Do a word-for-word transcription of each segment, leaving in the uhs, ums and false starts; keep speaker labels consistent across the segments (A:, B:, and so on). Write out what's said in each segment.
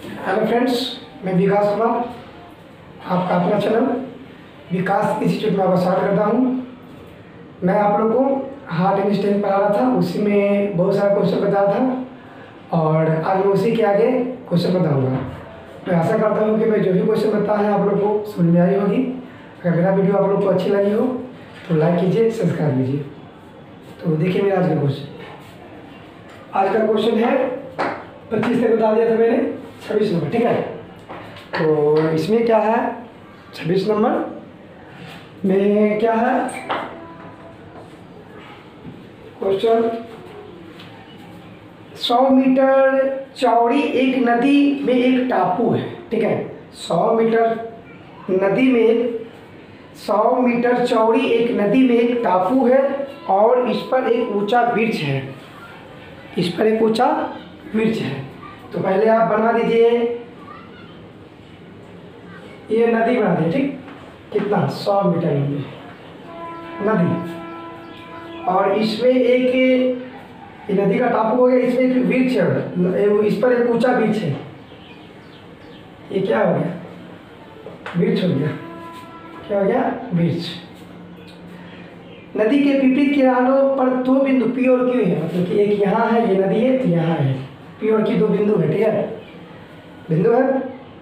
A: Hello friends, मैं विकास कुमार, आपका अपना चैनल विकास इंस्टीट्यूट में आपका स्वागत करता हूँ। मैं आप लोगों को हार्ट एंड स्ट्रेंथ पढ़ा रहा था, उसी में बहुत सारा क्वेश्चन बताया था और आज मैं उसी के आगे क्वेश्चन बताऊँगा। मैं आशा करता हूँ कि मैं जो भी क्वेश्चन बताया है आप लोग को समझ में आई होगी। अगर मेरा वीडियो आप लोग को अच्छी लगी हो तो लाइक कीजिए, सब्सक्राइब कीजिए। तो देखिए मेरा आज का क्वेश्चन आज का क्वेश्चन है पच्चीस तक बता दिया था मैंने, छब्बीस नंबर, ठीक है। तो इसमें क्या है, छब्बीस नंबर में क्या है क्वेश्चन, सौ मीटर चौड़ी एक नदी में एक टापू है, ठीक है। सौ मीटर नदी में सौ मीटर चौड़ी एक नदी में एक टापू है और इस पर एक ऊंचा वृक्ष है इस पर एक ऊंचा वृक्ष है। तो पहले आप बना दीजिए, ये नदी बना दीजिए, ठीक। कितना, सौ मीटर लंबी नदी और इसमें एक, ये नदी का टापू हो गया, इसमें एक वृक्ष है, इस पर एक ऊंचा वृक्ष है। ये क्या हो गया, वृक्ष हो गया। क्या हो गया, वृक्ष। नदी के विपरीत किनारों पर दो बिंदु पी और क्यू है, मतलब कि एक यहाँ है, ये नदी है, तो यहाँ है, पी और क्यू दो बिंदु है, ठीक है। बिंदु है,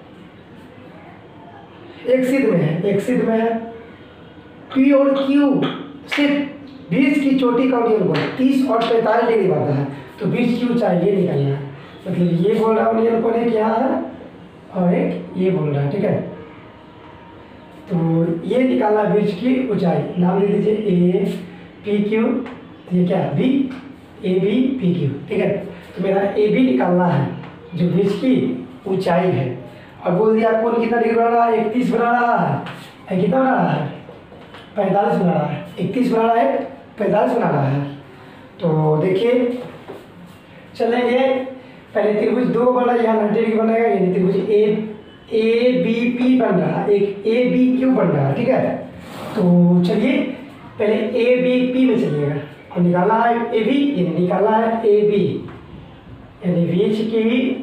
A: एक सिद्ध में है एक सिद्ध में है पी और क्यू से बीच की चोटी का उन्नयन कोण तीस और पैंतालीस डिग्री बनता है। तो बीच की ऊंचाई ये निकलना है, मतलब ये बोल रहा है उन्नयन कोण एक यहाँ है और एक ये बोल रहा है, ठीक है। तो ये निकालना वृक्ष की ऊंचाई, नाम दे दीजिए ए पी क्यू, ये क्या है, B, A B P Q, ठीक है। तो मेरा ए बी निकालना है जो वृक्ष की ऊंचाई है। और बोल दिया कौन कितना डिग्री बना रहा है, इकतीस बना रहा है, कितना बना रहा है, पैंतालीस बना रहा है, इकतीस बना रहा है, पैंतालीस बना रहा है। तो देखिए चलेंगे, पहले त्रिभुज दो बना, यहाँ नब्बे डिग्री बनेगा, यानी त्रिभुज ए ए बी पी बन रहा है, एक ए बी क्यू बन रहा है, ठीक है। तो चलिए पहले ए बी पी में चलिएगा और निकालना है ए बी, यानी निकालना है ए बी, यानी वृक्ष की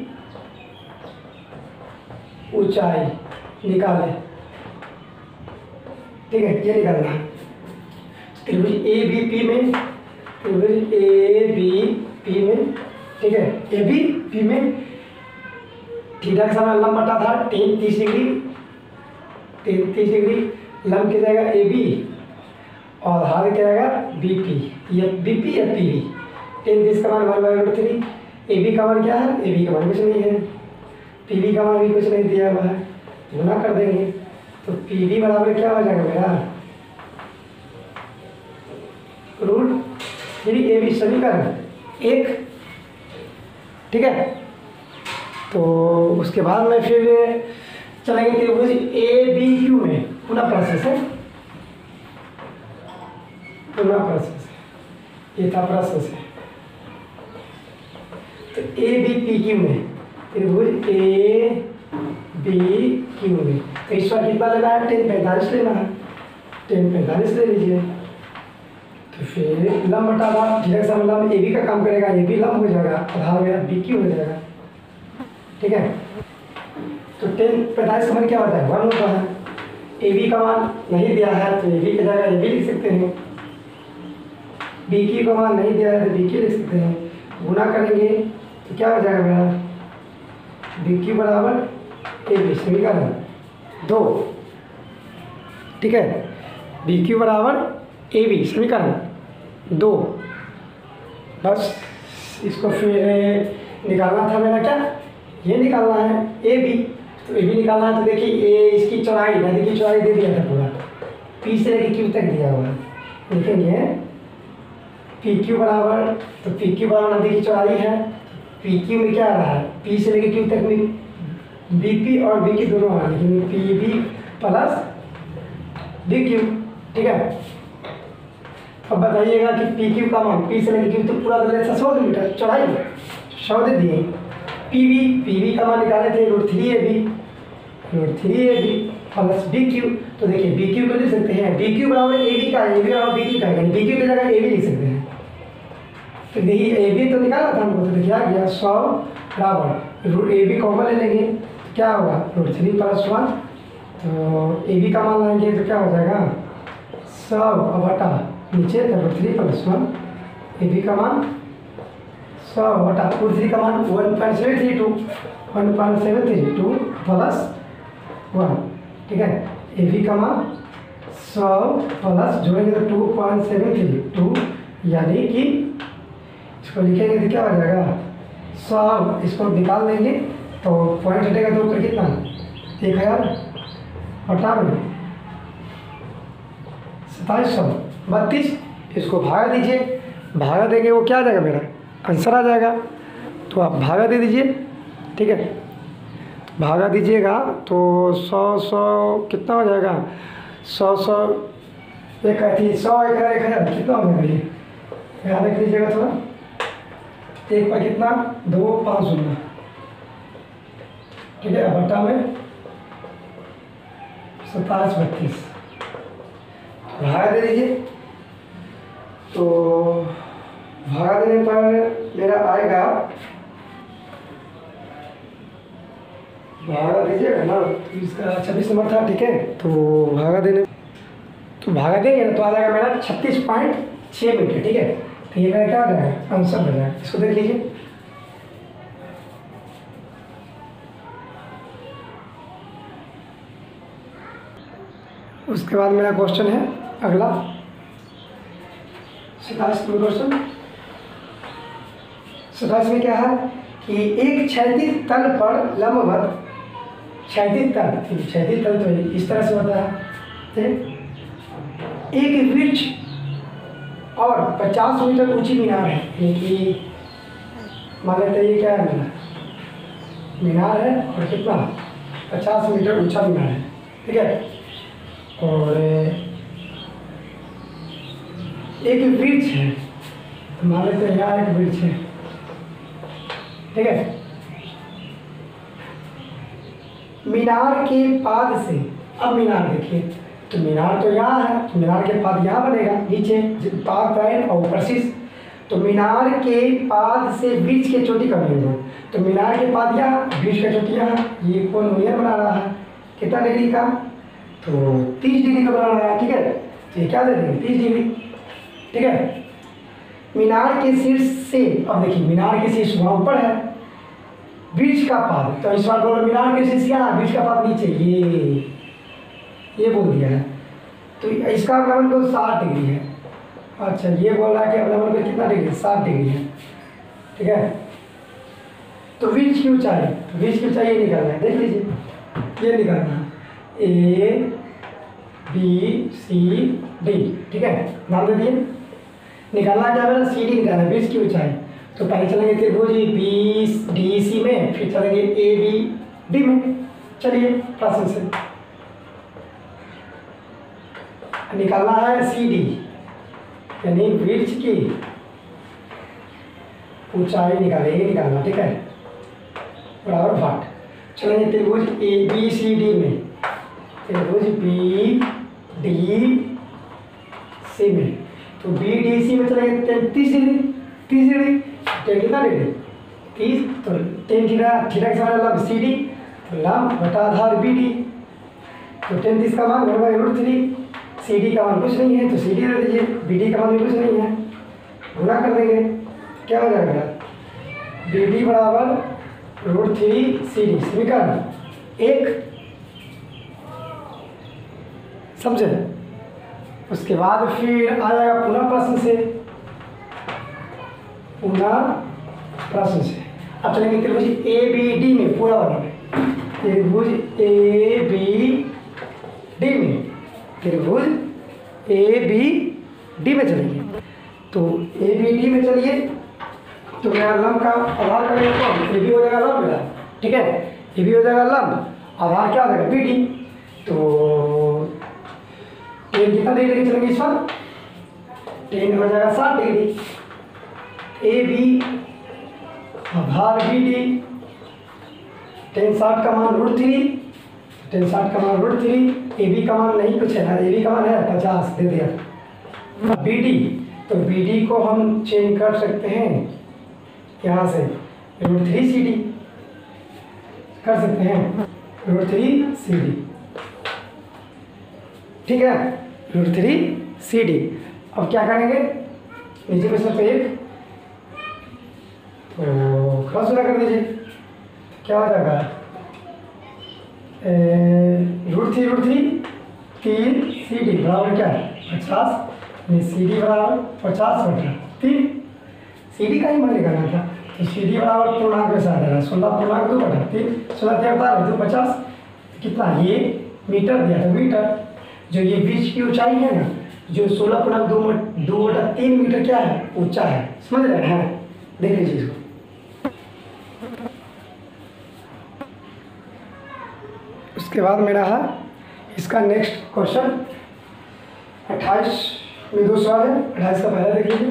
A: ऊंचाई निकालें, ठीक है। ये निकालना है त्रिभुज ए बी पी में, त्रिभुज ए बी पी में, ठीक है। ए बी पी में थीटा के सामने लंब बटा था टेन तीस डिग्री, टेन तीस डिग्री लंब की जाएगा ए बी और हाथ क्या जाएगा बी पी, ये बी पी या पी बी। टेन तीस का मान one by root three, A B का मान क्या है, ए बी का मान कुछ नहीं है, पी बी का मान भी कुछ नहीं दिया हुआ है, गुना कर देंगे। तो पी बी बराबर क्या हो जाएगा मेरा, रूट थ्री ए बी समीकरण एक, ठीक है। तो उसके बाद में फिर चलेंगे त्रिभुज ए बी क्यू में, पुनः प्रोसेस है, पुनः प्रोसेस है, ये था प्रोसेस है। तो ए बी पी क्यू में, त्रिभुज ए बी क्यू में, तो इस बार कितना लेना है, टेन पैंतालीस लेना है, टेन पैंतालीस ले लीजिए। तो फिर लंब बटा था, ठीक है, लंब ए बी का काम करेगा, ए बी लंब हो जाएगा, आधार मेरा बी क्यू हो जाएगा, ठीक है। तो टेन पैंतालीस का मान क्या होता है, वन होता है। ए बी का मान नहीं दिया है तो ए बी की जगह ए बी लिख सकते हैं, बी क्यू का मान नहीं दिया है तो बी क्यू लिख सकते हैं, गुना करेंगे तो क्या हो जाएगा मेरा, बी क्यू बराबर ए बी समीकरण दो, ठीक है। बी क्यू बराबर ए बी समीकरण दो, बस इसको फिर निकालना था मेरा, क्या ये निकालना है ए बी। तो ए बी निकालना है, तो देखिए ए इसकी चौड़ाई, नदी की चौड़ाई दे दिया था पूरा, पी से लेकर क्यू तक दिया हुआ है, देखेंगे पी क्यू बराबर, तो पी क्यू बराबर नदी की चौड़ाई है, पी क्यू में क्या आ रहा है, पी से लेकर क्यू तक में बी पी और बी क्यू दोनों आ रहे हैं, लेकिन P B plus B Q, ठीक है। अब बताइएगा कि पी क्यू का मान, पी से लेकर क्यू तो पूरा दे सौ मीटर चौड़ाई, सौ दे दिए। पी बी पी बी का मान निकाले थे root three A B, root three A B plus B Q. तो देखिए बी क्यू को लिख सकते हैं, बी क्यू बराबर ए बी का, ए बी बराबर बी क्यू का, यानी बी क्यू की जगह ए बी लिख सकते हैं, तो देखिए ए बी तो निकाला था हमको, तो देखिए आ गया सौ बराबर रूट ए बी कॉमन ले लेंगे तो क्या होगा रूट थ्री प्लस वन, तो ए बी का मान लाएंगे तो क्या हो जाएगा सौ और बटा नीचे तो root three plus one, A B का मान सौ बटा रूट थ्री का मान one point seven three two one point seven three two plus one, ठीक है। ए बी का मान सौ प्लस जोड़ेंगे तो two point seven three two, यानी कि इसको लिखेंगे तो क्या हो जाएगा सौ, इसको निकाल लेंगे तो पॉइंट हटेगा तो ऊपर कितना एक हज़ार अट्ठावन सताईस सौ बत्तीस, इसको भागा दीजिए, भागा देंगे वो क्या आ जाएगा मेरा आंसर आ जाएगा। तो आप भागा दे दीजिए, ठीक है, भागा दीजिएगा तो सौ सौ कितना हो जाएगा सौ सौ एक थी सौ एक हज़ार एक हज़ार कितना हो जाएगा ये याद रख लीजिएगा थोड़ा, एक पर कितना दो पाँच शून्य, ठीक है, बट्टा में सत्ताईस बत्तीस भागा दे दीजिए। तो भागा देने पर मेरा आएगा, भागा दीजिएगा ना तो इसका छब्बीस नंबर था, ठीक है, तो भागा देने तो भागा देंगे ना तो आ जाएगा मेरा छत्तीस पॉइंट छः मीटर, ठीक है। तो ये मेरा क्या आ जाएगा आंसर हो जाएगा, इसको देख लीजिए। उसके बाद मेरा क्वेश्चन है अगला सताईस क्वेश्चन। सताईस में क्या है कि एक क्षैतिज तल पर लंबवत क्षैतिज तल, क्षैतिज तल तो इस तरह से होता है, एक वृक्ष और पचास मीटर ऊंची मीनार है, कि मान लेते ये क्या है मीनार मीनार है और कितना पचास मीटर ऊंचा मीनार है, ठीक है, और एक वृक्ष है, तो मान लेते हैं यहाँ एक वृक्ष है, ठीक है। मीनार के पाद से, अब मीनार देखिए तो मीनार तो यहाँ है, तो मीनार के पाद यहाँ बनेगा नीचे पाद पैन और ऊपर शीश, तो मीनार के पाद से वृक्ष के चोटी का बिंदु, तो मीनार के पाद यहाँ वृक्ष का चोटी यहाँ, ये कौन मीनार बना रहा है कितना डिग्री का, तो तीस डिग्री का बना रहा है, ठीक है, तो ये क्या दे देंगे तीस डिग्री, ठीक है। मीनार के शीर्ष से, अब देखिए मीनार के शीर्ष वहाँ ऊपर है, वृक्ष का पाद, तो इस बार बोलो मीनार के शीर्ष यहाँ वृक्ष का पाद नीचे, ये ये बोल दिया है, तो इसका अवलंबन को साठ डिग्री है। अच्छा ये बोल रहा है कि अवलंबन को कितना डिग्री साठ डिग्री है, ठीक है। तो वृक्ष की ऊंचाई, तो वृक्ष की ऊंचाई ये निकालना है, देख लीजिए ये निकालना है ए बी सी डी, ठीक है, नाम दे दिए। निकालना क्या मेरा सी डी निकालना है वृक्ष की ऊंचाई, तो पहले चलेंगे त्रिभुज बी डी सी में, फिर चलेंगे ए बी डी में। चलिए प्रश्न से निकालना है सी डी यानी वृक्ष की ऊंचाई निकालेंगे निकालना, ठीक है, बराबर भाट। चलेंगे त्रिभुज ए बी सी डी में, त्रिभुज बी डी सी में, तो बी डी सी में चलेंगे तैंतीस डिग्री, तीस डिग्री, टेन कितना डिग्री तीस, तो टेन थीटा, थीटा के समान लंब सी डी, तो लंब बटा आधार बी डी, तो तैंतीस का मान one by root three, C D का मान कुछ नहीं है तो सी डी दे दीजिए, बी डी का मान भी कुछ नहीं है, गुणा कर देंगे क्या हो जाएगा बी डी बराबर रूट थ्री सी डी, समीकरण एक, समझे। उसके बाद फिर आ जाएगा पुनः प्रश्न से, पुनः प्रश्न से अब चलेंगे त्रिभुज ए बी डी में, पूरा वाला त्रिभुज ए बी डी में, त्रिभुज ए बी डी में चलेंगे। तो ए बी डी में चलिए तो मेरा लंब का आधार करेंगे तो ए बी हो जाएगा लंब मेरा, ठीक है, ए बी हो जाएगा लंब, आधार क्या हो जाएगा बी डी, तो टेन कितना डिग्री चलेंगे इस पर, टेन हो जाएगा साठ डिग्री, ए बी आधार बी डी, टेन साठ का मान रूट थ्री, टेन साठ का मान रूट थ्री, ए बी का मान नहीं कुछ है ना, ए बी का मान है पचास दे दिया, बी डी तो बी डी को हम चेंज कर सकते हैं यहाँ से रूट थ्री सी डी कर सकते हैं, रूट थ्री सी डी, ठीक है, रूट थ्री सी डी। अब क्या करेंगे, नीचे पे सब एक तो क्रॉस गुना कर दीजिए, क्या हो जाएगा, रूट थ्री रूट थ्री तीन सी डी बराबर क्या है पचास, सी डी बराबर पचास बटा तीन, सी डी का ही मान निकालना था, तो सी डी बराबर पूर्णांक में से आ जाएगा सोलह पूर्णांक दो बटा तीन, सोलह तीन बता दो पचास, कितना ये मीटर दिया था मीटर, जो ये बीच की ऊंचाई है ना, जो सोलह पूर्णांक दो दो बटा तीन मीटर क्या है ऊंचा है, समझ रहे हैं, देख लीजिए इसको। उसके बाद मेरा है इसका नेक्स्ट क्वेश्चन अट्ठाईस में दो सवाल है, अट्ठाईस का पहला देख लीजिए।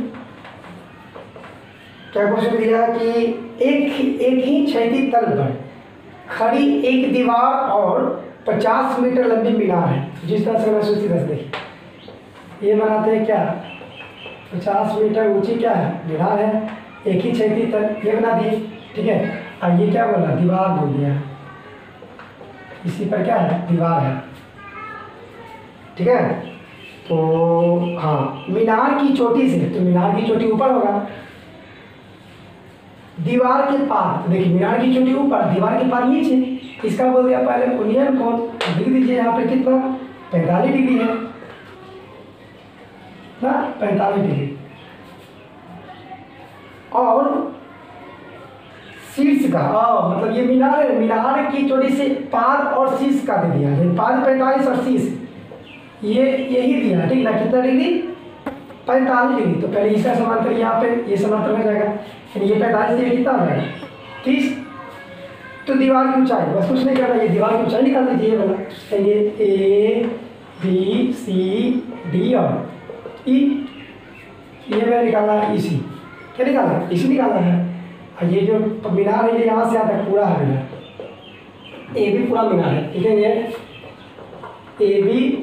A: क्या क्वेश्चन दिया कि एक एक ही क्षैतिज तल पर खड़ी एक दीवार और पचास मीटर लंबी मीनार है, जिस तरह से मैं सोची दस देखिए, ये बनाते हैं क्या, पचास मीटर ऊंची क्या है मीनार है, एक ही क्षैतिज तल ये बना दिए, ठीक है। और ये क्या बोला, दीवार बोल दिया, इसी पर क्या है दीवार है, ठीक है। तो हाँ, मीनार की चोटी से, तो मीनार की चोटी ऊपर होगा, दीवार के पार, तो देखिए मीनार की चोटी ऊपर, दीवार के पार नीचे, इसका बोल दिया पहले उन्नयन कोण, लिख दीजिए यहाँ पे कितना पैंतालीस डिग्री है ना, पैंतालीस डिग्री, और शीर्ष का आ, मतलब ये मीनार है, मीनार की चोटी से पाद और शीर्ष का दे दिया है, पाद पैंतालीस और शीर्ष ये यही दिया, ठीक ना, कितना डिग्री पैंतालीस डिग्री, तो पहले इसका समांतर यहाँ पे ये समांतर हो जाएगा, यानी ये पैंतालीस डिग्री कितना हो जाएगा तीस, तो दीवार की ऊंचाई बस कुछ नहीं करना, ये दीवार की ऊंचाई निकाल दीजिए, ये वाला, तो ये ए बी सी डी और ई, ये मैंने निकालना है ई सी, क्या निकालना है ई सी निकालना है, और ये जो मीनार है ये यहाँ से आता है पूरा है मीनार, ए भी पूरा मीनार है, ठीक है, ये ए बी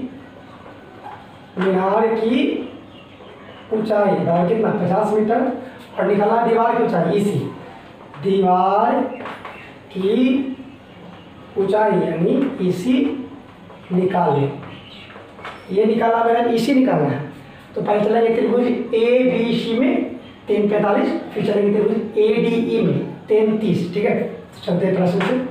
A: मीनार की ऊंचाई बराबर कितना पचास मीटर, और निकालना दीवार की ऊंचाई ई सी, दीवार की ऊंचाई यानी ई सी निकाल लें, ये निकालना मेरा ई सी निकालना है, तो पहले चलेंगे त्रिभुज ए बी सी में तीन पैंतालीस, फिर चलेंगे त्रिभुज ए डी ई में तीन तीस, ठीक है। चलते हैं प्रश्न से,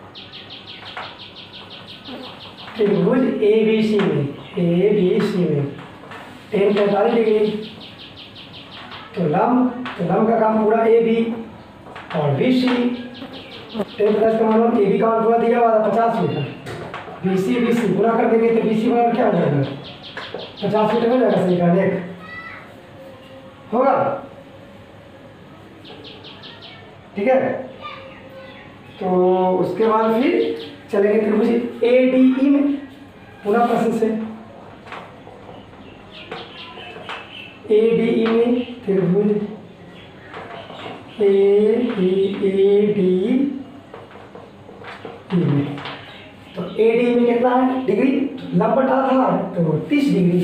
A: त्रिभुज ए बी सी में ए बी सी में तीन पैंतालीस डिग्री, तो लंब, तो लंब का काम पूरा ए बी और बी सी, टेन प्लस का मान ए बी का मान पूरा दिया हुआ था पचास metre, B C B C पूरा कर देंगे तो बी सी बराबर क्या हो जाएगा पचास मीटर हो जाएगा, सही का एक होगा, ठीक है। तो उसके बाद फिर चलेंगे त्रिभुज ए डी ई में, पूरा प्रश्न से ए डी ई में त्रिभुज ए ए डी ई में, तो ए डी में कितना है डिग्री, लंब बटा था तो तीस डिग्री,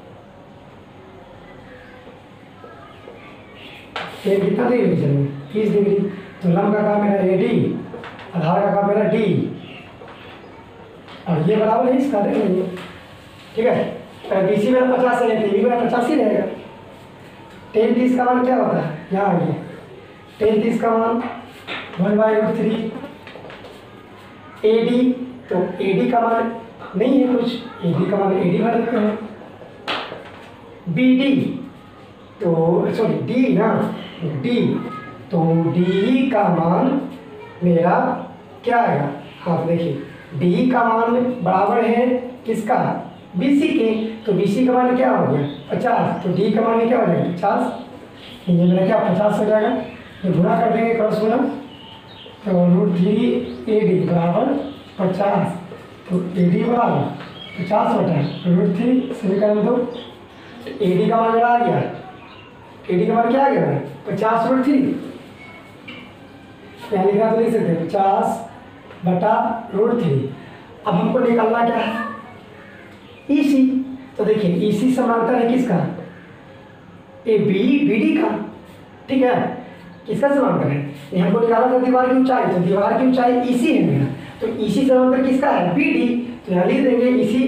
A: ये कितना डिग्री चलेंगे तीस डिग्री, तो लंब का काम मेरा ए डी, आधार का काम मेरा डी, और ये बराबर है इसका, देख लीजिए, ठीक है। बी सी मेरा पचास है, टी बी मेरा पचास ही रहेगा, टेन तीस का मान क्या होता है, यहाँ आइए, टेन तीस का मान one by root three A D, तो ए डी का मान नहीं है कुछ, ए डी का मान ए डी भर देते हैं, बी डी तो सॉरी डी ना डी, तो डी का मान मेरा क्या आएगा, हाँ देखिए डी का मान बराबर है किसका बी सी के, तो बी सी का मान क्या हो गया पचास, तो डी का मान क्या हो जाएगा पचास, ये मेरा क्या पचास हो जाएगा, ये गुणा कर देंगे क्रॉस गुणा, तो रूट थ्री ए डी बराबर पचास, तो ए डी बराबर पचास बटा रूट थ्री समीकरण दो, ए डी का मान मेरा आ गया, ए डी का मान क्या आ गया पचास रूट थ्री, यहाँ लिखा तो लिख सकते हैं पचास बटा रूट थ्री। अब हमको निकालना क्या है ई सी, तो देखिए ई सी समांतर है किसका ए बी बी डी का, ठीक है, किसका समांतर है, यहाँ को निकाला था दीवार की ऊंचाई, तो दीवार की ऊंचाई इसी है मेरा, तो इसी समांतर किसका है, बी डी, तो यहाँ लिख देंगे इसी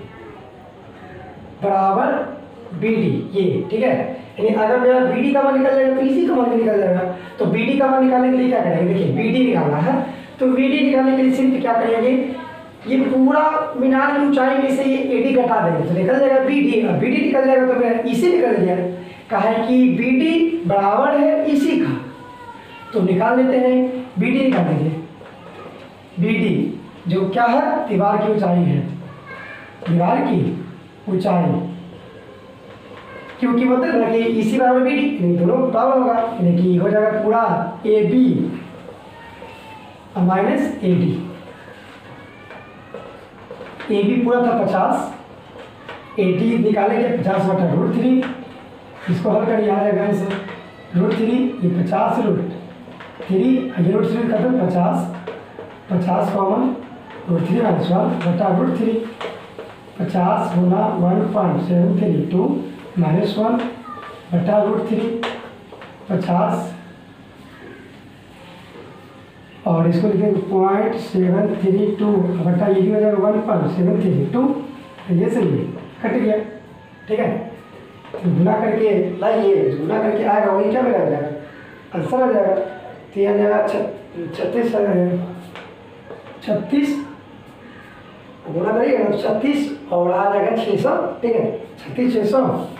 A: बराबर बी डी, ये ठीक है। यानी अगर मेरा बी डी का मान निकल जाएगा तो इसी का मान भी निकल जाएगा। तो बी डी का मान निकालने के लिए क्या करेंगे, देखिए बी डी निकालना है, तो बी डी निकालने के लिए सिर्फ क्या करेंगे, ये पूरा मीनार की ऊंचाई में से ये ए डी घटा देंगे तो निकल जाएगा बी डी, और बी डी निकल जाएगा तो मेरा इसी निकल गया, कहा है कि बी डी बराबर है इसी का, तो निकाल लेते हैं, बी डी निकाल देंगे, बी डी जो क्या है, दीवार की ऊंचाई है, दीवार की ऊंचाई, क्योंकि मतलब ना कि इसी बराबर बी डी, दोनों बराबर होगा, यानी कि हो जाएगा पूरा A B minus A D, A B पूरा था पचास, ए डी निकालेंगे पचास बटा रूट थ्री, इसको हल करिए आ जाएगा आंसर रूट थ्री, ये पचास रूट थ्री, ये रूट थ्री खत्म, पचास पचास common root three minus one बटा रूट थ्री, पचास गुना one point seven three two minus one बटा रूट थ्री, पचास और इसको लिखेंगे पॉइंट सेवन थ्री टू बटा ये भी हो जाएगा one point seven three two, ये सही है, कट गया, ठीक है। तो गुना करके लाइए, गुना करके आएगा वही क्या मेरा आ जाएगा, आंसर आ जाएगा, तो यह आ जाएगा छत्तीस छत्तीस गुना करिएगा तो छत्तीस और आ जाएगा छः सौ, ठीक है, छत्तीस छः सौ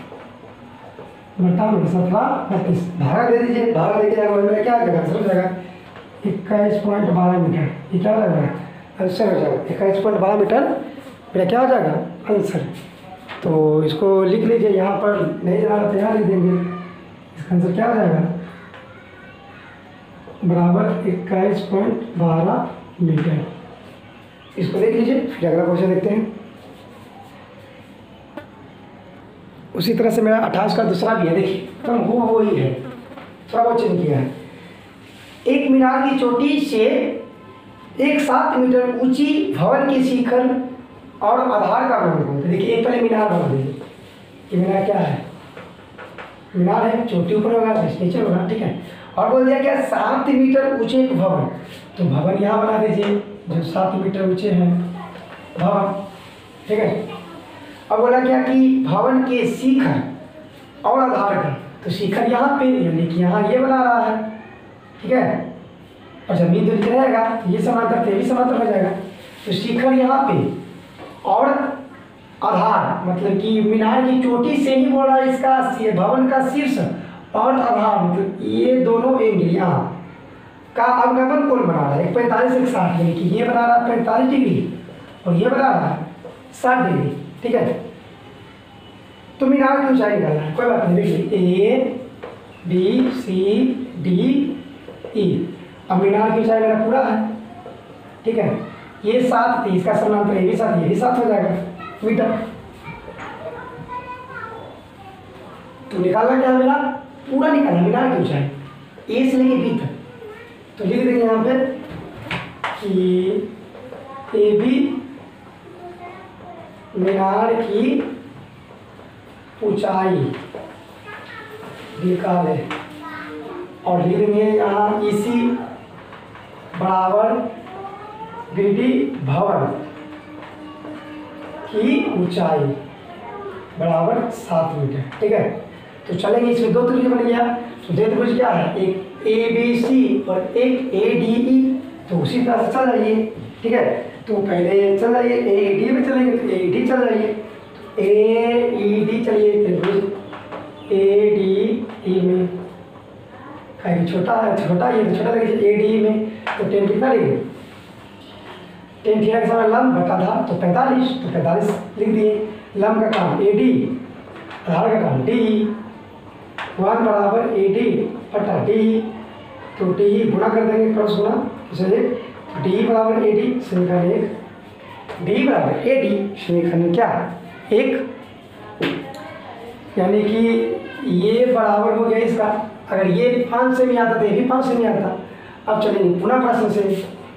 A: बटा में सत्रह बत्तीस, भागा दे दीजिए, भागा देके जाएगा मेरा क्या आ जाएगा, आंसर हो जाएगा इक्कीस पॉइंट बारह मीटर, ये क्या हो जाएगा, आंसर हो जाएगा इक्कीस पॉइंट बारह मीटर मेरा क्या हो जाएगा आंसर। तो इसको लिख लीजिए, यहाँ पर नहीं जाना तो यहाँ लिख देंगे, इसका आंसर क्या हो जाएगा, बराबर इक्कीस पॉइंट बारह मीटर। इसको देख लीजिए, फिर अगला क्वेश्चन देखते हैं। उसी तरह से मेरा अट्ठाईस का दूसरा भी है, देखिए तो वो वो ही है, थोड़ा बहुत चेंज किया है। एक मीनार की चोटी से एक सात मीटर ऊंची भवन की शिखर और आधार का वर्णन करें। देखिए एक पहले मीनार बना दीजिए, ये मीनार क्या है, मीनार है, चोटी ऊपर होगा नीचे होगा, ठीक है, और बोल दिया क्या सात मीटर ऊंचे एक भवन, तो भवन यहाँ बना दीजिए जो सात मीटर ऊंचे हैं भवन, ठीक है। अब बोला क्या कि भवन के शिखर और आधार का, तो शिखर यहाँ पे यानी कि यहाँ ये बना रहा है, ठीक है, और जमीन तो नीचे रहेगा, ये समांतर ये भी समांतर हो जाएगा, तो शिखर यहाँ पे और आधार मतलब कि मीनार की चोटी से ही बोल रहा है इसका भवन का शीर्ष और आधार, मतलब ये दोनों एंगल यहाँ का अवनमन कोण बना रहा है, एक पैंतालीस एक साठ, यानी कि ये बना रहा है पैंतालीस डिग्री और ये बना रहा है साठ डिग्री, ठीक है। तो मीनार की ऊंचाई निकालना है, कोई बात नहीं, देखिए ए बी सी डी ई, अब मीनार की ऊंचाई मेरा पूरा है, ठीक है, ये सात थी, इसका समांतर ये भी सात, ये भी सात हो जाएगा मीटर। तो निकालना क्या है मेरा, पूरा निकालना मीनार की ऊंचाई ए से लेके बी तक, तो लिख देंगे यहाँ पे कि ए बी मीनार की ऊंचाई निकाले, और लिख देंगे यहाँ इसी बराबर बी डी भवन की ऊंचाई बराबर सात मीटर, ठीक है। तो चलेंगे, इसमें दो त्रिभुज बन गया, तो दो त्रिभुज क्या है, एक ए बी सी और एक ए डी ई, तो उसी तरह से चल जाइए, ठीक है। तो पहले चल जाइए ए डी में चलेंगे, तो ए डी चल जाइए, ए ई डी चलिए त्रिभुज ए डी ई में, कहीं छोटा है छोटा ये तो छोटा लगे ए डी में, तो टेन कितना लेंगे, टेन थीटा के समय लंब बटा था तो पैंतालीस, तो पैंतालीस लिख दिए, लंब का काम ए डी, आधार का काम डी, वन बराबर ए डी बटा डी, तो डी गुना कर देंगे क्रॉस गुना, तो डी बराबर ए डी समीकरण एक, डी बराबर ए डी समीकरण क्या एक, यानी कि ये बराबर हो गया इसका, अगर ये पाँच से नहीं आता तो ये भी पाँच से नहीं आता। अब चलेंगे पुनः प्रश्न से,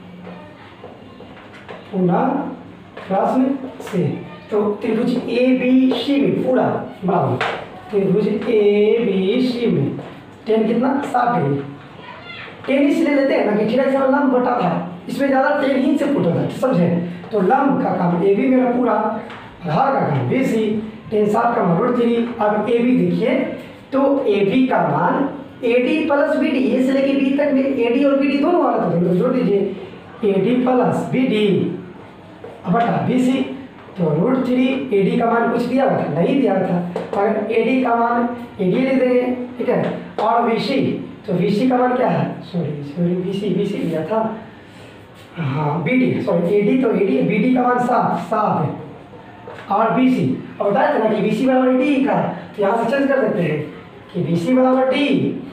A: पुनः प्रश्न से, तो त्रिभुज ए बी सी में पूरा बराबर त्रिभुज ए बी सी में टेन कितना साठ डिग्री। टेन इसलिए लेते हैं ना कि ठीक है लंब बटा था, इसमें ज़्यादा टेन ही से पुट होता है, समझे। तो लंब का काम ए बी मेरा पूरा, आधार का काम बी सी, टेन साठ का मान रूट थ्री। अब ए बी देखिए, तो ए बी का मान A D plus B D, ये से लेके बी तक में ए डी और बी डी दोनों वाला था, तो जोड़ दीजिए A D plus B D बटा बी सी। तो रूट थ्री ए डी का मान कुछ दिया हुआ था, नहीं दिया था, मगर ए डी का मान ए डी लिख देंगे, ठीक है। और बी सी, तो बी सी का मान क्या है, sorry sorry B C B C दिया था, हाँ B D, sorry A D तो ए डी, बी डी का मान सात सात है। और बी सी, अब बताया था ना कि बी सी बराबर डी का, तो यहाँ से चेंज कर सकते हैं कि बी सी बराबर डी,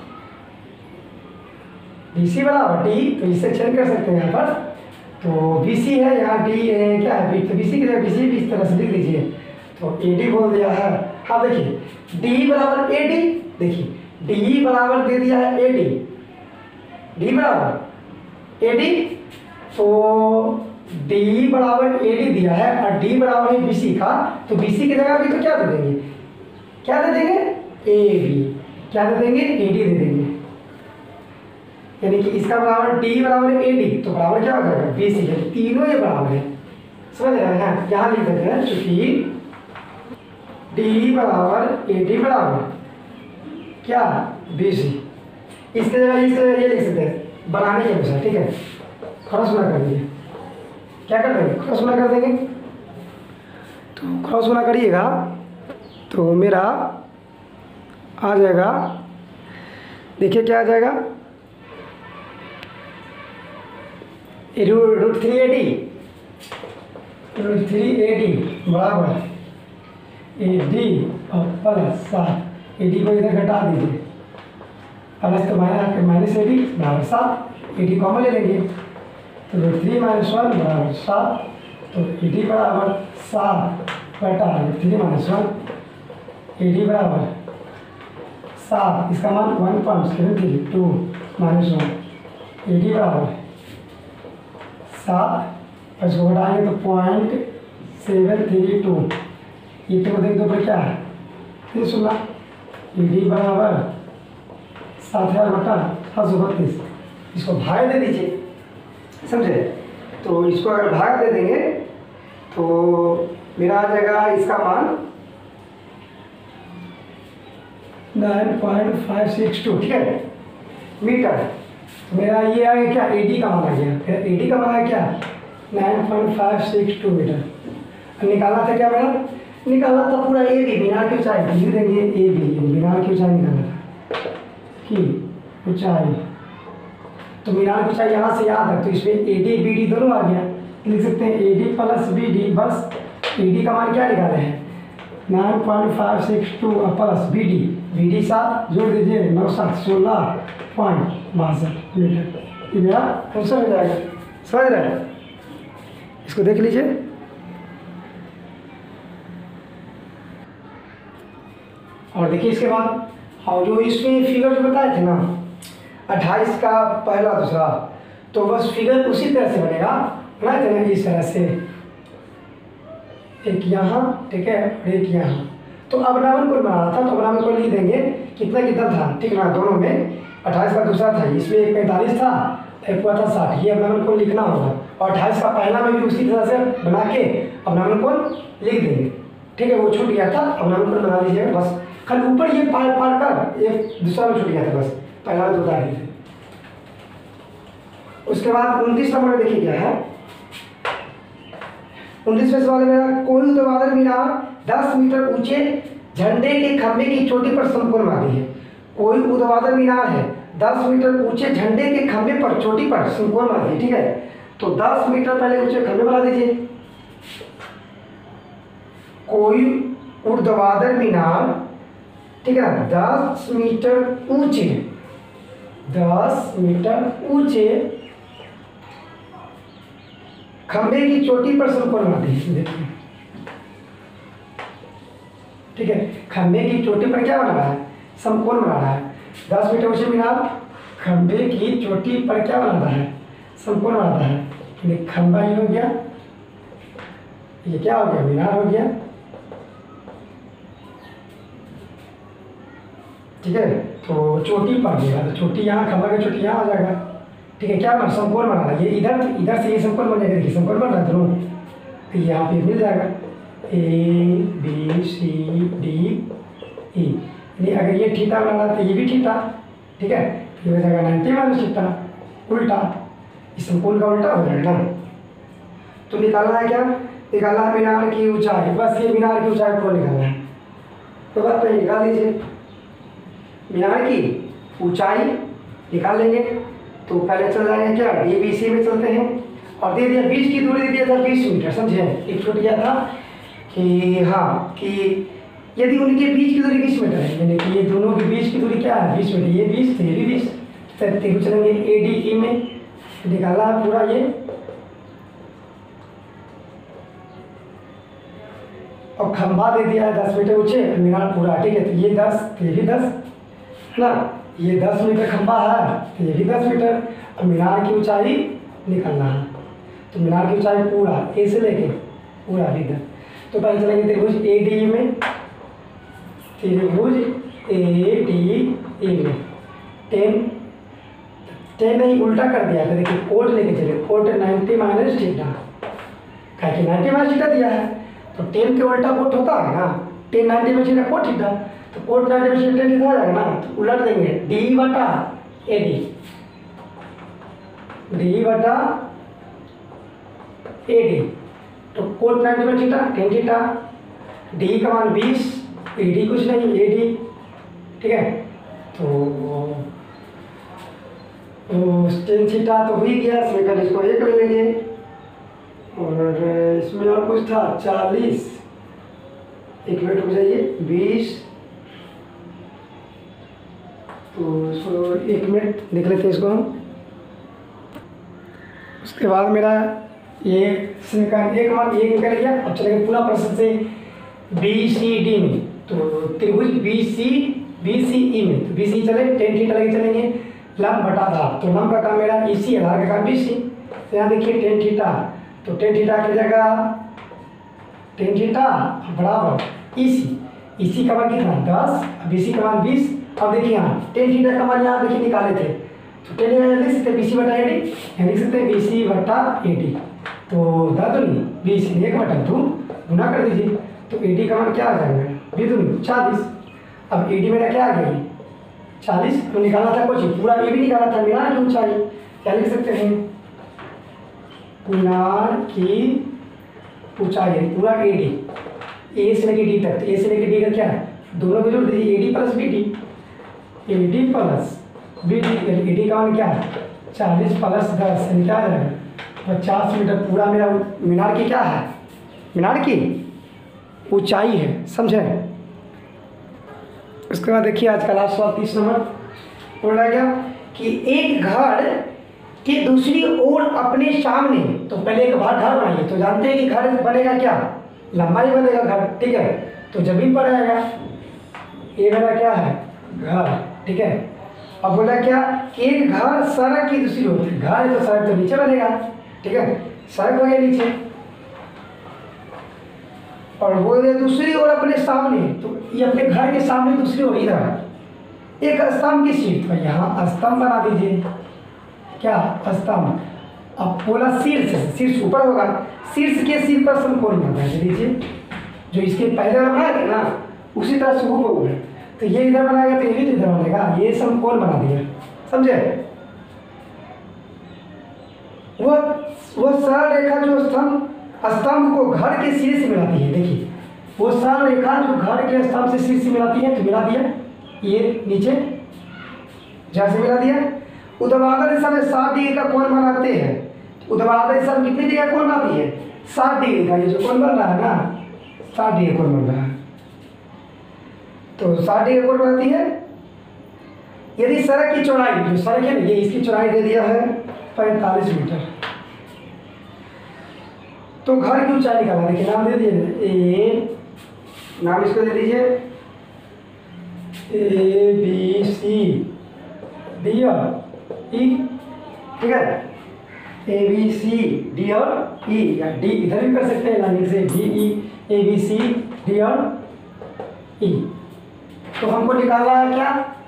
A: बी सी बराबर डी, तो इससे चेंज कर सकते हैं यहाँ पर। तो बी सी है, यहाँ डी है, क्या है, तो बी सी की जगह बी सी भी इस तरह से लिख दीजिए, तो ए डी बोल दिया है। हाँ देखिए डी बराबर ए डी, देखिए डी बराबर दे दिया है ए डी, डी बराबर ए डी, तो डी बराबर ए डी दिया है और डी बराबर है बी सी का, तो बी सी की जगह भी तो क्या दे देंगे, क्या दे देंगे ए बी, क्या दे देंगे ए डी दे देंगे, यानी कि इसका बराबर डी बराबर ए डी, तो बराबर क्या हो जाएगा बी सी, तीनों ये बराबर है, समझ रहे हैं। यहाँ लिख देते हैं चूंकि डी बराबर ए डी बराबर क्या बी सी, इसके जगह इस ये लिख सकते हैं बनाने के अनुसार, ठीक है। क्रॉस गुना कर दीजिए, क्या कर देंगे क्रॉस गुना कर देंगे, तो क्रॉस गुना करिएगा तो मेरा आ जाएगा, देखिए क्या आ जाएगा, root root three A D, root three A D बराबर ए डी और प्लस सात, ए डी को इधर घटा दीजिए, प्लस तो माइनस माइनस ए डी बराबर सात, ए डी कॉमन ले लेंगे, तो रूट थ्री माइनस वन बराबर सात, तो ए डी बराबर सात बटा root three minus one, A D बराबर सात, इसका मान one point seven three two minus one, A D बराबर सात, और इसको घटाएंगे तो पॉइंट सेवन थ्री टू, ये तो देख दो पर क्या है फिर सुना, ए डी बराबर सात हज़ार बटा सात सौ बत्तीस, इसको भाग दे दीजिए, समझे। तो इसको अगर भाग दे देंगे तो मेरा आ जाएगा इसका मान nine point five six two, ठीक है मीटर। मेरा ये आ गया क्या, ए डी का मान आ गया, ए डी का मान आ क्या nine point five six two metre. निकालना था क्या मेरा, निकालना था पूरा ए बी, मीनार की ऊंचाई लिख देंगे ए बी, मीनार की ऊंचाई निकालना था कि ऊंचाई, तो मीनार की ऊंचाई यहाँ से याद है, तो इसमें ए डी बी डी दोनों आ गया, लिख सकते हैं A D plus B D, बस ए डी का मान क्या निकाले हैं nine point five six two plus B D, B D सात जोड़ दीजिए, नौ सात सोलह पॉइंट बासठ मीटर, ये मेरा आंसर हो जाएगा, समझ रहे हैं। इसको देख लीजिए, और देखिए इसके बाद, और जो इसमें फिगर जो बताए थे ना अट्ठाईस का पहला दूसरा, तो बस फिगर उसी तरह से बनेगा, बनाए थे ना इस तरह से, एक यहाँ ठीक है और एक यहाँ, तो अवनावन कोण बना रहा था, तो अवनावन कोण लिख देंगे कितना कितना था, ठीक ना, दोनों में अट्ठाईस का दूसरा था, इसमें एक पैंतालीस था, एक हुआ था साठ, ये अवनावन कोण लिखना होगा, और अट्ठाईस का पहला में भी उसी तरह से बना के अवनावन कोण लिख देंगे, ठीक है। वो छूट गया था, अवनावन कोण बना लीजिएगा, बस खाली ऊपर ये पार पार कर एक दूसरा में छूट गया था, बस पहला में उतार दीजिए। उसके बाद उनतीस नंबर देखिए क्या है, उनतीसवें सवाल मेरा, कोई ऊर्ध्वाधर मीनार दस मीटर ऊंचे झंडे के खंभे की चोटी पर समकोण बांधी है। कोई ऊर्ध्वाधर मीनार है दस मीटर ऊंचे झंडे के खंभे पर चोटी पर समकोण बांधी है, ठीक है। तो दस मीटर पहले ऊंचे खंभे बना दीजिए। कोई ऊर्ध्वाधर मीनार, ठीक है, दस मीटर ऊंचे, दस मीटर ऊंचे खंभे की चोटी पर समकोण बांधी है, देखिए, ठीक है। खंभे की चोटी पर क्या बना रहा है, समकोण बना रहा है। दस मीटर ऊंचे मीनार खंभे की चोटी पर क्या बनाता है, समकोण बनाता है, ये खंभा ही हो गया, ये क्या हो गया, मीनार हो गया, ठीक है। तो चोटी पड़ देगा, तो चोटी यहाँ, खंभा की चोटी यहाँ आ जाएगा, ठीक है। क्या बना, समकोण बना रहा है, ये इधर इधर से ये समकोण बन जाएगा, देखिए समकोण बन रहा है दोनों, तो यहाँ पे मिल जाएगा ए बी सी डी ई। यानी अगर ये थीटा बना रहा है तो ये भी थीटा, ठीक है, ये हो जाएगा नाइन्टी माइनस थीटा, उल्टा, इस समकोण का उल्टा हो जाएगा ना। तो निकालना है क्या, निकालना है मीनार की ऊंचाई, बस ये मीनार की ऊंचाई को निकालना है, तो बात नहीं, निकाल दीजिए मीनार की ऊंचाई निकाल लेंगे। तो पहले चल जाएंगे क्या, डी बी सी में चलते हैं, और दे दिया बीच की दूरी, दे दिया था बीस मीटर, समझे। एक छूट गया था कि हाँ कि यदि उनके बीच की दूरी बीस मीटर है, यानी कि ये दोनों के बीच की दूरी क्या है, बीस मीटर, ये बीस तो ये भी बीस, तो चलेंगे ए डी ई में, निकाला है पूरा ये, और खंभा दे दिया है दस मीटर ऊंचे, मीनार पूरा, ठीक है। तो ये दस, तो ये भी दस है ना, ये दस मीटर खंभा है, तो ये भी दस मीटर, और मीनार की ऊंचाई निकालना है। तो मीनार की ऊंचाई पूरा ए से लेके पूरा भी दस। तो पहले चलेंगे त्रिभुज ए डी में, त्रिभुज ए डी ई में टेन टेन नहीं उल्टा कर दिया था, देखिए कोट लेके चले, कोट नाइन्टी माइनस थीटा, क्या कि नाइन्टी माइनस थीटा दिया है, तो टेन के उल्टा कोट होता है ना, टेन नाइन्टी में थीटा कोट थीटा, तो कोट नाइन्टी में टेन थीटा हो जाएगा ना, तो उलट देंगे डी बटा ए डी, डी बटा ए डी, तो कोट नाइन्टी में थीटा टेन थीटा, डी का मान बीस, ए डी कुछ नहीं ए डी, ठीक है। तो टेन थीटा तो हो ही गया, इसमें कल इसको एक ले लेंगे, और इसमें और कुछ था चालीस, एक मिनट रुक जाइए, बीस, तो इसको एक मिनट देख लेते हैं इसको हम। उसके बाद मेरा ये समीकरण एक मान एक निकल गया। अब चलेंगे पूरा प्रश्न से बी सी डी में, तो त्रिभुज बी सी बी सी ई में, तो बी सी चले टेन थीटा लेके चलेंगे, लंब बटा आधार, तो लंब का काम मेरा ई सी, आधार का काम बी सी, तो यहाँ देखिए टेन थीटा, तो टेन थीटा की जगह टेन थीटा बराबर ई सी, ई सी का मान कितना दस, बी सी का मान बीस। अब देखिए यहाँ टेन थीटा का मान यहाँ देखिए निकाले थे, तो टेन थीटा लिख सकते हैं बी सी बटा ए डी, यहाँ लिख सकते हैं बी सी बटा ए डी, तो दस दूनी बीस, एक बटा दो गुना कर दीजिए, तो ए डी का मान क्या आ जाएगा, बीस दूनी चालीस। अब ए डी मेरा क्या आ गया चालीस, तो निकालना था कुछ पूरा ये भी निकालना था, मीनार की ऊंचाई, क्या लिख सकते हैं मीनार की ऊंचाई पूरा ए डी, ए से लेके डी तक, तो ए से लेके डी का क्या है, दोनों को जोड़ दीजिए, A D plus B D, A D plus B D, A D का मान क्या है चालीस प्लस दस, क्या आ जाएगा पचास मीटर, पूरा मेरा मीनार की क्या है, मीनार की ऊंचाई है, समझे। उसके बाद देखिए आज का लास्ट सवाल तीस नंबर बोल रहा गया कि एक घर के दूसरी ओर अपने सामने, तो पहले एक बार घर बनाइए, तो जानते हैं कि घर बनेगा क्या, लंबाई बनेगा घर, ठीक है, तो जमीन पर आएगा, ये मेरा क्या है घर, ठीक है। अब बोला क्या कि एक घर सड़क की दूसरी ओर, घर है तो सड़क तो नीचे बनेगा, ठीक है, सड़क हो गया नीचे, और बोल रहे दूसरी ओर अपने सामने, तो ये अपने घर के सामने दूसरी ओर इधर एक स्तंभ की सीट, तो यहाँ स्तंभ बना दीजिए, क्या स्तंभ। अब बोला शीर्ष, शीर्ष ऊपर होगा, शीर्ष के सिर पर समकोण बना दीजिए, जो इसके पहले बनाया था ना उसी तरह से ऊपर होगा, तो ये इधर बनाएगा तो ये भी इधर बनेगा, ये समकोण बना दिया, समझे। वो वो सरल रेखा जो स्तंभ स्तंभ को घर के सिरे से मिलाती है, देखिए वो सरल रेखा जो घर के स्तंभ से सिर से मिलाती है, तो मिला दिया, ये नीचे जहाँ से मिला दिया। ऊर्ध्वाधर दिशा में साठ डिग्री का कोण बनाते हैं, ऊर्ध्वाधर दिशा में कितनी डिग्री का कोण बनाती है साठ डिग्री का, ये जो कोण बन रहा है ना साठ डिग्री कोण बन रहा है, तो साठ डिग्री कोण बनाती है। यदि सड़क की चौड़ाई, जो सड़क है ना ये इसकी चौड़ाई दे दिया है पैंतालीस मीटर, तो घर की ऊंचाई निकालना, देखिए नाम दे दीजिए, ए नाम इसको दे दीजिए ए बी सी डी और ई, ठीक है, ए बी सी डी और ई, या डी इधर भी कर सकते हैं लाइन से, D E A B C D और ई। तो हमको निकालना है क्या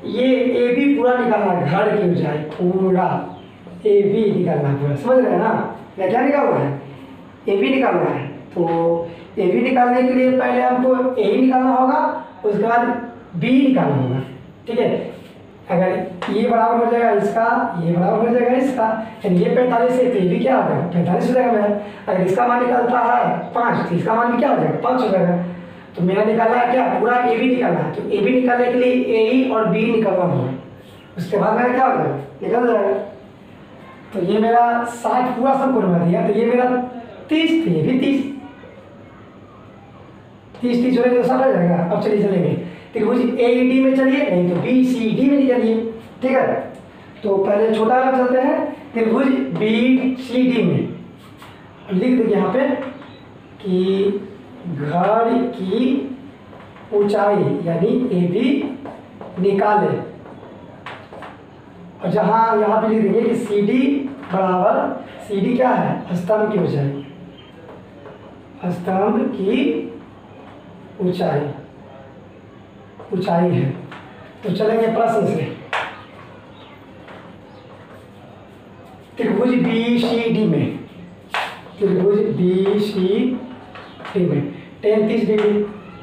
A: ये ए बी पूरा निकालना है, घर की ऊंचाई पूरा ए बी निकालना है पूरा, समझ रहे हैं ना। या क्या निकालना है, ए बी निकालना है। तो ए बी निकालने के लिए पहले हमको ए ही निकालना होगा, उसके बाद बी निकालना होगा, ठीक है। अगर ये बराबर हो जाएगा इसका, ये बराबर हो जाएगा इसका, यानी ये पैंतालीस है तो ये भी क्या हो जाएगा, पैंतालीस हो जाएगा मेरा। अगर इसका मान निकालता है पाँच तो इसका मान भी क्या हो जाएगा, पाँच हो जाएगा। तो मेरा निकालना है क्या, पूरा ए बी निकालना है। तो ए बी निकालने के लिए ए ई और बी निकालना होगा, उसके बाद मेरा क्या हो जाएगा, निकल जाएगा। तो ये मेरा साठ पूरा सबको बना दिया, तो ये मेरा तीस, तो ये भी तीस, तीस तीस जोड़ेंगे तो साठ हो जाएगा। अब चलिए चलेंगे त्रिभुज ए ई डी में चलिए, नहीं तो बी सी डी में चलिए, ठीक है। तो पहले छोटा वाला चलते हैं त्रिभुज बी सी डी में, लिख देंगे यहाँ पे कि घर की ऊंचाई यानी ए बी निकाले, और जहाँ यहाँ पे लिख देंगे कि सी डी बराबर, सी डी क्या है, स्तंभ की ऊंचाई, स्तंभ की ऊंचाई ऊंचाई है। तो चलेंगे प्रश्न से, त्रिभुज बी सी डी में, त्रिभुज बी सी डी में तैंतीस डिग्री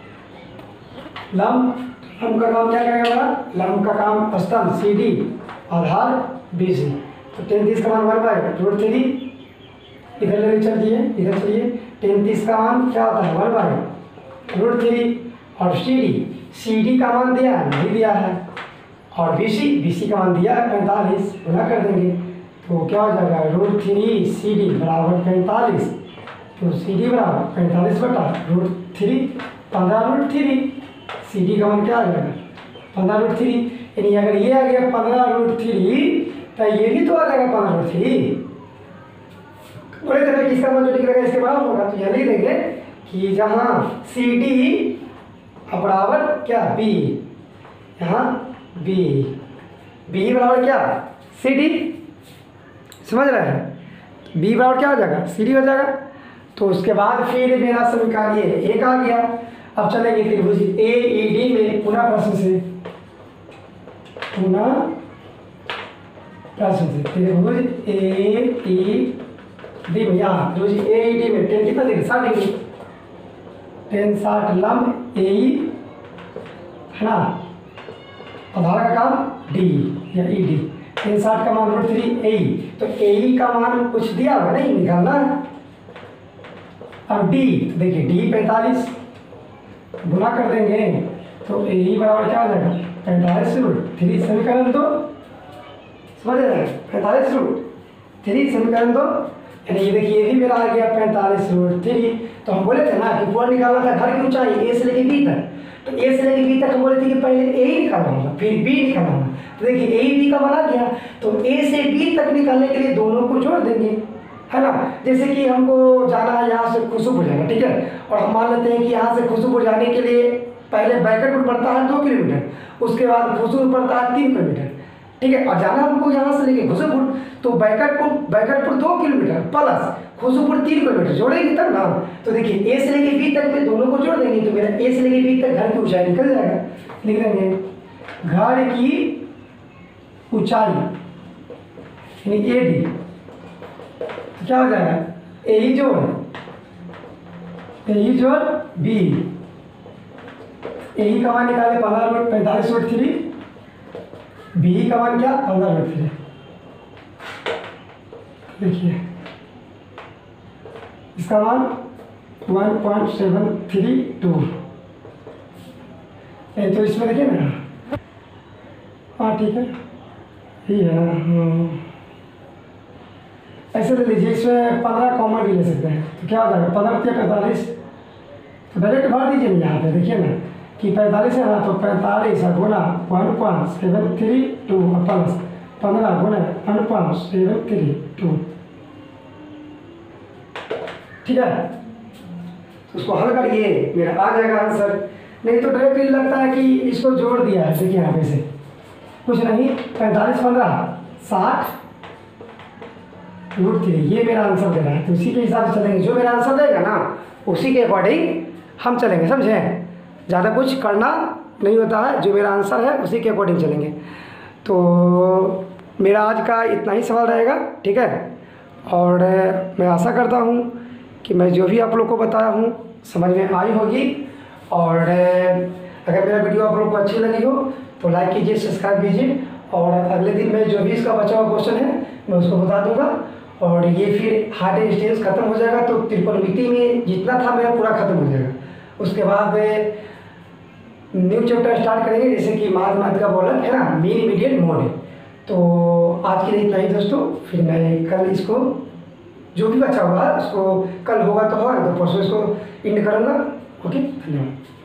A: लंब, लंब का काम क्या करेगा हमारा, लंब का काम स्तंभ सी डी, आधार बी सी। तो तैंतीस का मान वन बाई रूट थ्री, इधर लेके चलिए, इधर चलिए, तैंतीस का मान क्या होता है, वन बाई रूट थ्री। और सी डी, सी डी का मान दिया है, नहीं दिया है, और बी सी, बी सी का मान दिया है पैंतालीस, गुना कर देंगे तो क्या हो जाएगा, रूट थ्री सी डी बराबर पैंतालीस। तो सी डी बराबर पैंतालीस बटा रूट थ्री, पंद्रह रूट थ्री, सी डी का मान क्या आ जाएगा, पंद्रह रूट थ्री। यानी अगर ये आ गया पंद्रह रूट थ्री तो ये भी तो आ जाएगा पंद्रह रूट थ्री। बोले थे किसका मान जो निकलेगा इसके बराबर होगा, तो यहाँ लिख देंगे कि जहाँ सी डी बराबर क्या बी, यहाँ बी, बी बराबर क्या सी डी, समझ रहे हैं। बी बराबर क्या हो जाएगा, सी डी हो जाएगा। तो उसके बाद फिर मेरा समीकरण ये एक आ गया। अब चलेंगे त्रिभुज ए ई डी में, पुनः प्रश्न से, पुनः प्रश्न से त्रिभुज ए ई डी में, यहाँ त्रिभुज ए ई डी में टेन कितना देंगे, साठ डिग्री, टेन साठ लंब ए ई है ना, आधार का काम डी या ई डी, टेन साठ का मान रूट थ्री ए ई। तो ए ई का मान कुछ दिया हुआ नहीं, निकालना है। अब डी, तो देखिए डी पैंतालीस, गुना कर देंगे तो ए ई बराबर क्या हो जाएगा, पैंतालीस रूट थ्री, समीकरण दो, समझ रहे हैं, पैंतालीस रूट थ्री समीकरण दो। यानी ये देखिए ये भी मेरा आ गया पैंतालीस रूट थ्री। तो हम बोले थे ना कि पूरा निकालना था घर की ऊंचाई ए से लेके बी तक, तो ए से लेके बी तक हम बोले थे कि पहले ए ही निकालना होगा फिर बी निकालना होगा। तो देखिए ए ही बी का बना गया, तो ए से बी तक निकालने के लिए दोनों को जोड़ देंगे, है ना। जैसे कि हमको जाना है यहाँ से खुशबुर जाना, ठीक है, और हम मान लेते हैं कि यहाँ से खुशबुर जाने के लिए पहले बैकटपुर पड़ता है दो किलोमीटर, उसके बाद खुशबुर पड़ता है तीन किलोमीटर, ठीक है, और जाना हमको यहाँ से लेके खुशबुर, तो बैकटपुर बैकटपुर दो किलोमीटर प्लस खुशबुर तीन किलोमीटर, जोड़ेंगे तब ना। तो देखिए ए से लेके बी तक में दोनों को जोड़ देंगे, तो मेरा ए से लेके बी तक घर की ऊंचाई निकल जाएगा। लिख देंगे घर की ऊंचाई यानी ए डी, तो क्या हो जाएगा, ए ही जोड़ ए ही जोड़ बी, ए ही का मान निकाले पंद्रह रूट पैंतालीस रूट थ्री, बी का मान क्या पंद्रह रूट थ्री। देखिए इसका मान one point seven three two, तो इसमें देखिए ना, हाँ ठीक है यही है ना, ऐसे ले लीजिए, इसमें पंद्रह कॉमन भी ले सकते हैं, तो क्या हो जाएगा पंद्रह के पैंतालीस, तो डायरेक्ट भर दीजिए ना यहाँ पे, देखिए ना कि पैंतालीस है ना, तो पैंतालीस है गुना one point seven three two plus पंद्रह गुना one point seven three two, ठीक है। तो उसको हल करिए, मेरा आ जाएगा आंसर। नहीं तो डायरेक्ट लगता है कि इसको जोड़ दिया है, देखिए यहाँ पे से कुछ नहीं, पैंतालीस पंद्रह साठ रूट थ्री, ये मेरा आंसर दे रहा है। तो उसी के हिसाब से चलेंगे, जो मेरा आंसर देगा ना उसी के अकॉर्डिंग हम चलेंगे, समझे। ज़्यादा कुछ करना नहीं होता है, जो मेरा आंसर है उसी के अकॉर्डिंग चलेंगे। तो मेरा आज का इतना ही सवाल रहेगा, ठीक है। और मैं आशा करता हूँ कि मैं जो भी आप लोग को बताया हूँ समझ में आई होगी। और अगर मेरा वीडियो आप लोग को अच्छी लगी हो तो लाइक कीजिए, सब्सक्राइब कीजिए। और अगले दिन में जो भी इसका बचा हुआ क्वेश्चन है मैं उसको बता दूंगा। और ये फिर हार्ड डिस्टेंस खत्म हो जाएगा तो त्रिकोणमिति में जितना था मेरा पूरा खत्म हो जाएगा। उसके बाद न्यू चैप्टर स्टार्ट करेंगे, जैसे कि माध्यमात का बोलन है ना, मीन मीडियन मोड। तो आज के लिए इतना ही दोस्तों, फिर मैं कल इसको जो भी बचा हुआ है उसको कल होगा तो होगा तो परसों इसको इंड करूँगा। ओके, धन्यवाद।